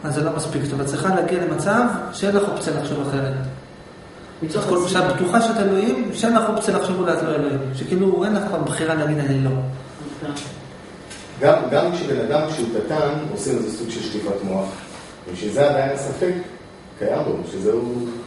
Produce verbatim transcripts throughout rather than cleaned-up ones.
אז זה לא מספיק טוב. את צריכה להגיע למצב שאין לך אופציה לחשוב אחרת. כשאת בטוחה שאת אלוהים, שאין לך אופציה לחשוב אולי את לא אלוהים. שכאילו אין לך בחירה להגיד אני לא. גם, גם כשבן אדם כשהוא קטן עושים איזה סוג של שטיפת מוח, ושזה עדיין הספק קיים בו, שזהו...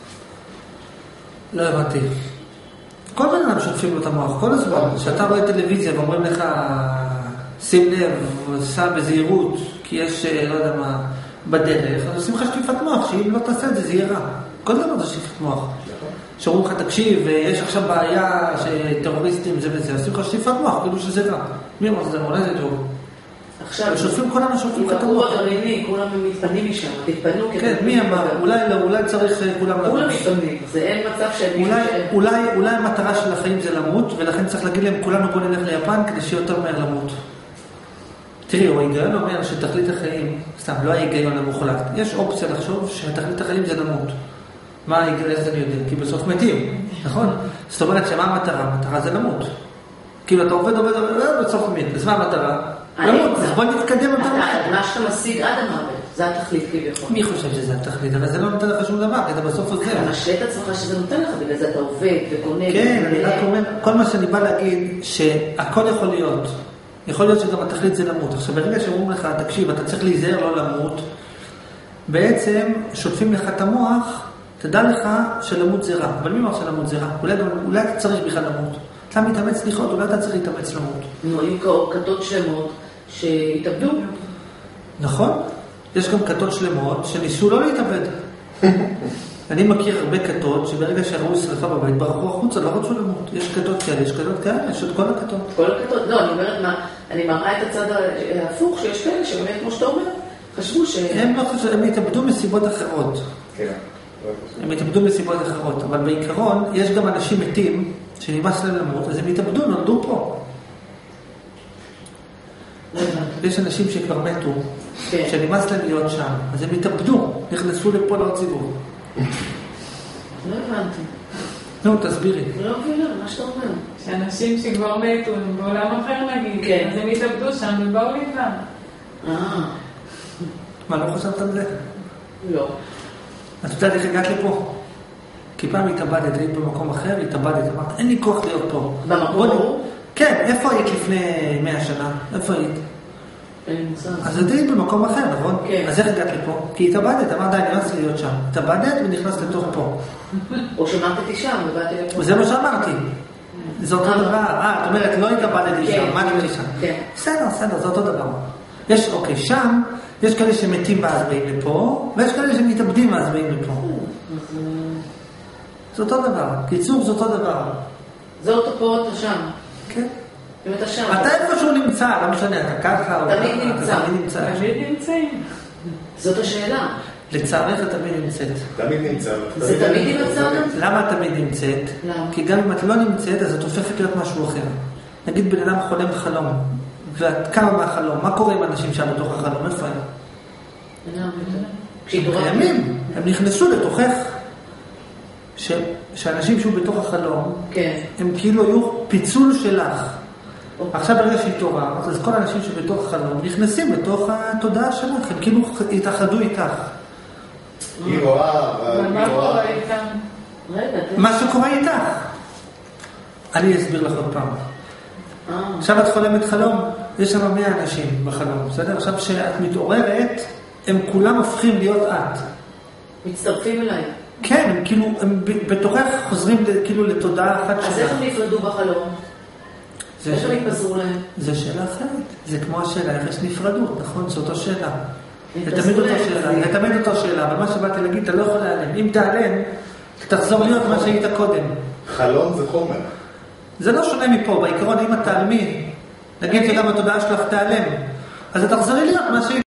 לא הבנתי. כל בן אדם שוטפים לו את המוח, כל הזמן. כשאתה רואה טלוויזיה ואומרים לך, שים לב, סע בזהירות, כי יש, לא יודע מה, בדרך, אז עושים לך שטיפת מוח, שאם לא תעשה את זה, זה יהיה רע. כל דבר זה שטיפת מוח. שאומרים לך, תקשיב, יש עכשיו בעיה שטרוריסטים זה וזה, עושים לך שטיפת מוח, כאילו שזה רע. מי אמר שזה רע? אולי זה טוב. עכשיו, שופים כולנו שופים את המוח. כולם מתפנים משם, תתפנו. כן, מי אמר? אולי לא, אולי צריך כולם לבוא. כולם מתפנים, זה אין מצב שאני... אולי המטרה של החיים זה למות, ולכן צריך להגיד להם, כולנו בוא נלך ליפן כדי שיותר מהר למות. תראי, הוא ההיגיון אומר שתכלית החיים, סתם, לא ההיגיון המוחלט. יש אופציה לחשוב שתכלית החיים זה למות. מה ההיגיון הזה אני יודע? כי בסוף מתים, נכון? זאת אומרת שמה המטרה? המטרה זה למות. כאילו אתה עובד, עובד, עובד, בסוף מת. אז מה המטרה? למות, אז בוא נתקדם יותר מהר. מה שאתה משיג עד המוות, זה התכלית כביכול. מי חושב שזה התכלית? אבל זה לא נותן לך שום דבר, כי אתה בסוף עוזר. אתה משלה את עצמך שזה נותן לך, בגלל זה אתה עובד וקונה. כן, אני רק אומר, כל מה שאני בא להגיד, שהכל יכול להיות. יכול להיות שגם התכלית זה למות. עכשיו, ברגע שאומרים לך, תקשיב, אתה צריך להיזהר לא למות, בעצם שוטפים לך את המוח, תדע לך שלמות זה רע. אבל מי אמר שלמות זה רע? אולי, אולי אתה צריך בכלל למות. אתה מתאמץ לחיות, אולי אתה צריך להתאמץ למות. נו, היו כתות שלמות שהתאבדו. נכון. יש גם כתות שלמות שניסו לא להתאבד. אני מכיר הרבה כתות שברגע שראו שריפה בבית, ברחו החוצה, לא רצו למות. יש כתות כאלה, יש כתות כאלה, יש את כל הכתות. כל הכתות, לא, אני אומרת מה, אני מראה את הצד ההפוך, שיש כאלה שבאמת, כמו שאתה אומר, חשבו ש... הם לא חשבו, הם התאבדו מסיבות אחרות. כן. הם התאבדו מסיבות אחרות, אבל בעיקרון יש גם אנשים מתים שנמאס להם למות, אז הם התאבדו, נולדו פה. יש אנשים שכבר מתו, שנמאס להם להיות שם, אז הם התאבדו, נכנסו לפה לציבור. לא הבנתי. נו, תסבירי. לא מבינה, מה שאתה אומר? שאנשים שכבר מתו, בעולם אחר נגיד, אז הם התאבדו שם ובאו לכאן. אה. מה, לא חשבת על זה? לא. את יודעת איך הגעת לפה? כי פעם התאבדת, היית במקום אחר, התאבדת, אמרת, אין לי כוח להיות פה. במקום? כן, איפה היית לפני מאה שנה? איפה היית? אין מושג. אז את היית במקום אחר, נכון? כן. אז איך הגעת לפה? כי התאבדת, אמרת, אני לא רוצה להיות שם. התאבדת ונכנסת לתוך פה. או שמרתי שם ובאתי לפה. וזה מה שאמרתי. זה אותו דבר. אה, את אומרת, לא התאבדתי שם, מה אני שם? כן. בסדר, בסדר, זה אותו דבר. יש, אוקיי, שם, יש כאלה שמתים ואז באים לפה, ויש כאלה שמתאבדים ואז באים לפה. זה אותו דבר. קיצור, זה אותו דבר. זה אותו פה, אותו שם. כן. אם אתה שם. אתה איפשהו נמצא, לא משנה, אתה ככה, תמיד נמצא. תמיד נמצא. תמיד נמצאים. זאת השאלה. לצערך תמיד נמצאת. תמיד נמצא. זה תמיד נמצא? למה תמיד נמצאת? למה? כי גם אם את לא נמצאת, אז את הופכת להיות משהו אחר. נגיד בן אדם חולם בחלום, ואת קמה מהחלום, מה קורה עם אנשים שם בתוך החלום? איפה הם? הם קיימים, הם נכנסו לתוכך. ש... שאנשים שהוא בתוך החלום, כן. הם כאילו היו פיצול שלך. אוקיי. עכשיו ברגע שהתעוררת, אז כל האנשים שבתוך החלום נכנסים בתוך התודעה שלך, הם כאילו התאחדו איתך. היא רואה, מה קורה איתם? מה שקורה איתך. אני אסביר לך עוד פעם. עכשיו את חולמת חלום, יש שם מאה אנשים בחלום, בסדר? עכשיו כשאת מתעוררת, הם כולם הופכים להיות את. מצטרפים אליי. כן, הם כאילו, הם בתוכך חוזרים כאילו לתודעה אחת שלך. אז איך הם נפרדו בחלום? איך הם התפזרו להם? זה שאלה אחרת. זה כמו השאלה, איך יש נפרדות, נכון? זו אותו שאלה. זה תמיד אותו שאלה, זה תמיד אותו שאלה, אבל מה שבאתי להגיד, אתה לא יכול להיעלם. אם תיעלם, תחזור להיות מה שהיית קודם. חלום זה חומר. זה לא שונה מפה, בעיקרון אם את תעלמי, נגיד שגם התודעה שלך תיעלם, אז את תחזרי להיות מה שהיית.